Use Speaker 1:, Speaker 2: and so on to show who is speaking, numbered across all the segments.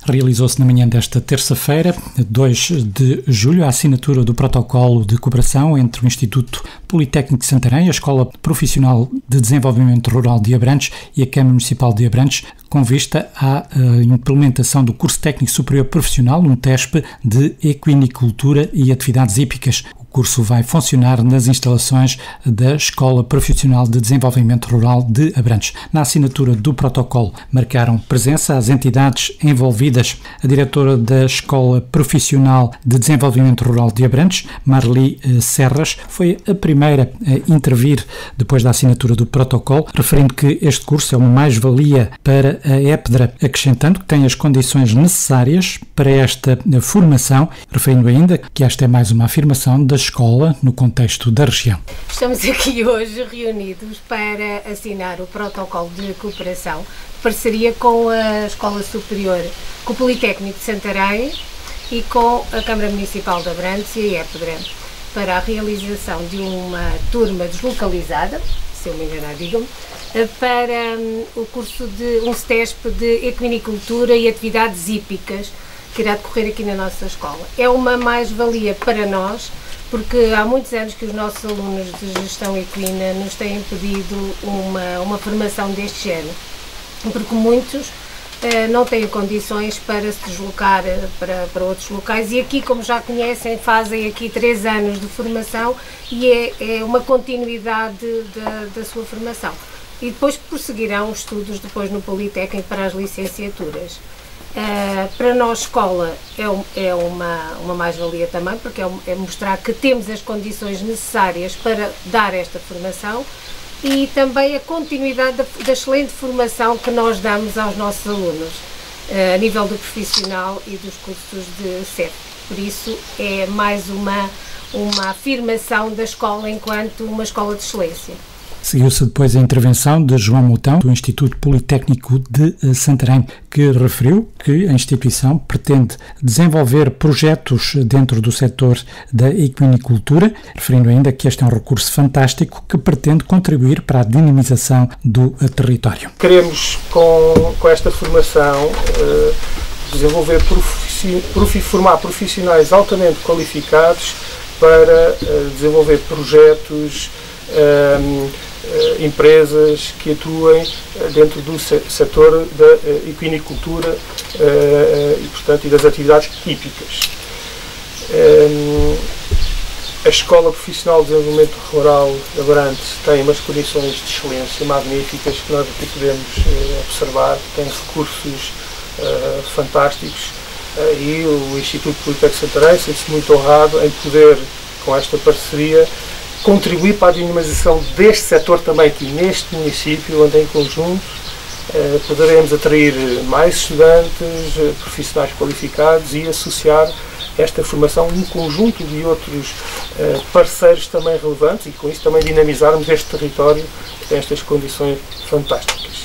Speaker 1: Realizou-se na manhã desta terça-feira, 2 de julho, a assinatura do protocolo de cooperação entre o Instituto Politécnico de Santarém, a Escola Profissional de Desenvolvimento Rural de Abrantes e a Câmara Municipal de Abrantes, com vista à implementação do curso técnico superior profissional, um TESP de equinicultura e atividades hípicas. O curso vai funcionar nas instalações da Escola Profissional de Desenvolvimento Rural de Abrantes. Na assinatura do protocolo marcaram presença as entidades envolvidas. A diretora da Escola Profissional de Desenvolvimento Rural de Abrantes, Marli Serras, foi a primeira a intervir depois da assinatura do protocolo, referindo que este curso é uma mais-valia para a EPDRA, acrescentando que tem as condições necessárias para esta formação, referindo ainda que esta é mais uma afirmação da escola no contexto da região.
Speaker 2: Estamos aqui hoje reunidos para assinar o protocolo de cooperação, parceria com a Escola Superior, com o Politécnico de Santarém e com a Câmara Municipal de Abrantes e a EPDRA, para a realização de uma turma deslocalizada, se eu me enganar, digam-me, para o curso de um STESP de equinicultura e atividades hípicas, que irá decorrer aqui na nossa escola. É uma mais-valia para nós, porque há muitos anos que os nossos alunos de gestão equina nos têm pedido uma formação deste género, porque muitos não têm condições para se deslocar para outros locais e aqui, como já conhecem, fazem aqui 3 anos de formação e é uma continuidade da sua formação. E depois prosseguirão os estudos depois no Politécnico para as licenciaturas. Para nós, escola, é uma mais-valia também, porque é mostrar que temos as condições necessárias para dar esta formação e também a continuidade da excelente formação que nós damos aos nossos alunos, a nível do profissional e dos cursos de CEP. Por isso, é mais uma afirmação da escola enquanto uma escola de excelência.
Speaker 1: Seguiu-se depois a intervenção de João Moutão, do Instituto Politécnico de Santarém, que referiu que a instituição pretende desenvolver projetos dentro do setor da equinicultura, referindo ainda que este é um recurso fantástico que pretende contribuir para a dinamização do território.
Speaker 3: Queremos, com esta formação, desenvolver formar profissionais altamente qualificados para desenvolver projetos, empresas que atuem dentro do setor da equinicultura e das atividades hípicas. A Escola Profissional de Desenvolvimento Rural de Abrantes tem umas condições de excelência magníficas que nós aqui podemos observar, tem recursos fantásticos e o Instituto Politécnico de Santarém sente-se muito honrado em poder, com esta parceria, contribuir para a dinamização deste setor também aqui neste município, onde em conjunto poderemos atrair mais estudantes, profissionais qualificados e associar esta formação a um conjunto de outros parceiros também relevantes e com isso também dinamizarmos este território que tem estas condições fantásticas.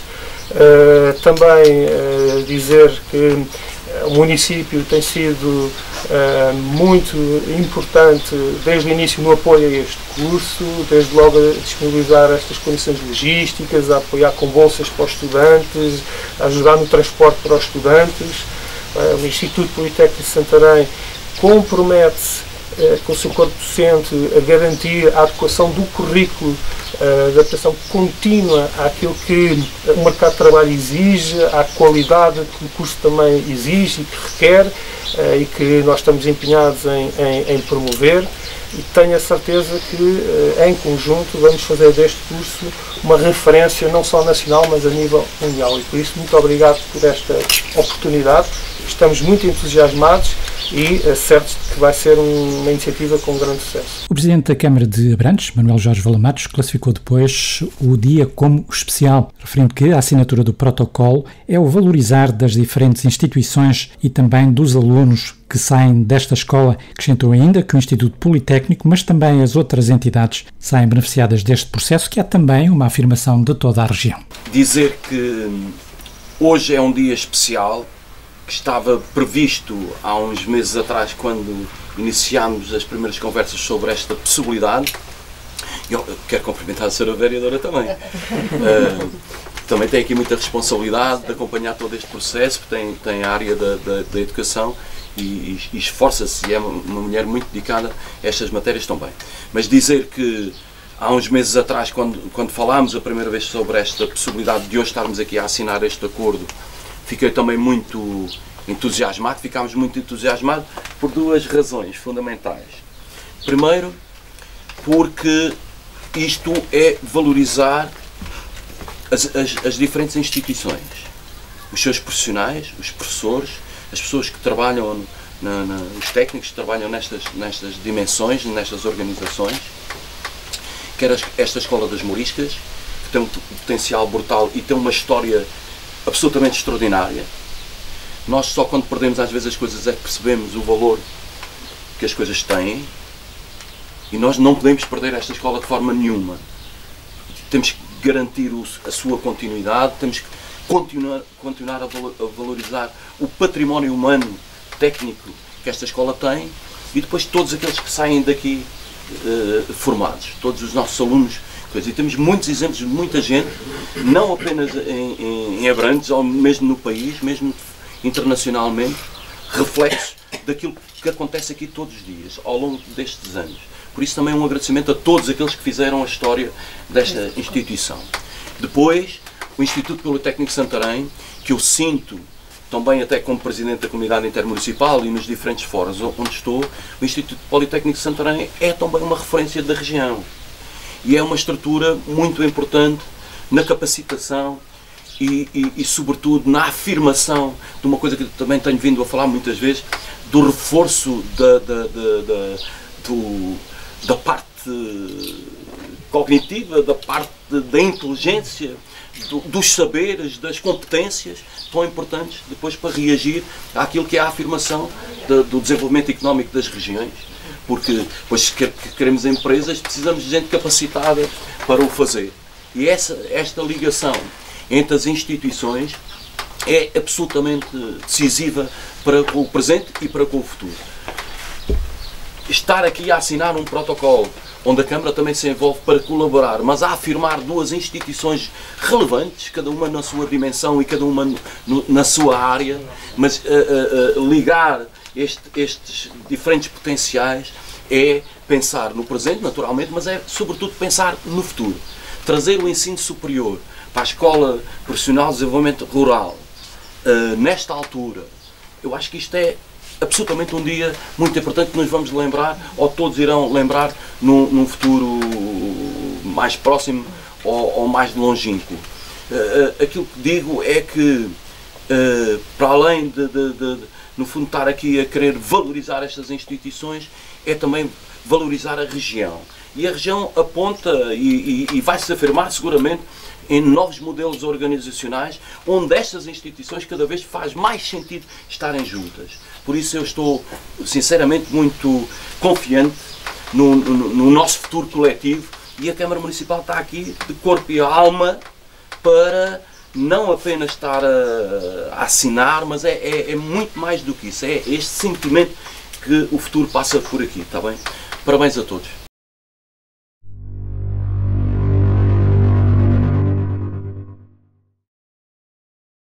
Speaker 3: Também dizer que o município tem sido muito importante desde o início no apoio a este curso, desde logo a disponibilizar estas condições logísticas, a apoiar com bolsas para os estudantes, a ajudar no transporte para os estudantes. O Instituto Politécnico de Santarém compromete-se com o seu corpo docente a garantir a adequação do currículo, a adaptação contínua àquilo que o mercado de trabalho exige, à qualidade que o curso também exige e que requer e que nós estamos empenhados em promover e tenho a certeza que em conjunto vamos fazer deste curso uma referência não só nacional mas a nível mundial e por isso muito obrigado por esta oportunidade, estamos muito entusiasmados e certos de que vai ser uma iniciativa com grande sucesso.
Speaker 1: O Presidente da Câmara de Abrantes, Manuel Jorge Valamatos, classificou depois o dia como especial, referindo que a assinatura do protocolo é o valorizar das diferentes instituições e também dos alunos que saem desta escola. Acrescentou ainda que o Instituto Politécnico, mas também as outras entidades, saem beneficiadas deste processo, que é também uma afirmação de toda a região.
Speaker 4: Dizer que hoje é um dia especial, que estava previsto há uns meses atrás, quando iniciámos as primeiras conversas sobre esta possibilidade. Eu quero cumprimentar a Sra. Vereadora também. também tem aqui muita responsabilidade de acompanhar todo este processo, porque tem a área da educação e esforça-se, e é uma mulher muito dedicada a estas matérias também. Mas dizer que há uns meses atrás, quando falámos a primeira vez sobre esta possibilidade de hoje estarmos aqui a assinar este acordo, fiquei também muito entusiasmado, ficámos muito entusiasmados por duas razões fundamentais. Primeiro, porque isto é valorizar as diferentes instituições, os seus profissionais, os professores, as pessoas que trabalham, os técnicos que trabalham nestas dimensões, nestas organizações, quer esta Escola das Moriscas, que tem um potencial brutal e tem uma história absolutamente extraordinária. Nós só quando perdemos às vezes as coisas é que percebemos o valor que as coisas têm, e nós não podemos perder esta escola de forma nenhuma. Temos que garantir a sua continuidade, temos que continuar a valorizar o património humano, técnico que esta escola tem, e depois todos aqueles que saem daqui formados, todos os nossos alunos. E temos muitos exemplos de muita gente, não apenas em Abrantes, ou mesmo no país, mesmo internacionalmente, reflexos daquilo que acontece aqui todos os dias, ao longo destes anos. Por isso também um agradecimento a todos aqueles que fizeram a história desta instituição. Depois, o Instituto Politécnico de Santarém, que eu sinto, também até como Presidente da Comunidade Intermunicipal e nos diferentes fóruns onde estou, o Instituto Politécnico de Santarém é também uma referência da região. E é uma estrutura muito importante na capacitação e sobretudo, na afirmação de uma coisa que também tenho vindo a falar muitas vezes, do reforço da parte cognitiva, da parte da inteligência, dos saberes, das competências, tão importantes depois para reagir àquilo que é a afirmação do desenvolvimento económico das regiões. Porque depois, se queremos empresas, precisamos de gente capacitada para o fazer. E esta ligação entre as instituições é absolutamente decisiva para com o presente e para com o futuro. Estar aqui a assinar um protocolo onde a Câmara também se envolve para colaborar, mas a afirmar duas instituições relevantes, cada uma na sua dimensão e cada uma na sua área, mas ligar estes diferentes potenciais é pensar no presente, naturalmente, mas é sobretudo pensar no futuro. Trazer o ensino superior para a Escola Profissional de Desenvolvimento Rural, nesta altura, eu acho que isto é absolutamente um dia muito importante que nos vamos lembrar, ou todos irão lembrar num futuro mais próximo ou mais longínquo. Aquilo que digo é que, para além no fundo, estar aqui a querer valorizar estas instituições, é também valorizar a região. E a região aponta e vai-se afirmar seguramente em novos modelos organizacionais, onde estas instituições cada vez faz mais sentido estarem juntas. Por isso eu estou, sinceramente, muito confiante no nosso futuro coletivo, e a Câmara Municipal está aqui de corpo e alma para não apenas estar a assinar, mas é muito mais do que isso. É este sentimento que o futuro passa por aqui, está bem? Parabéns a todos.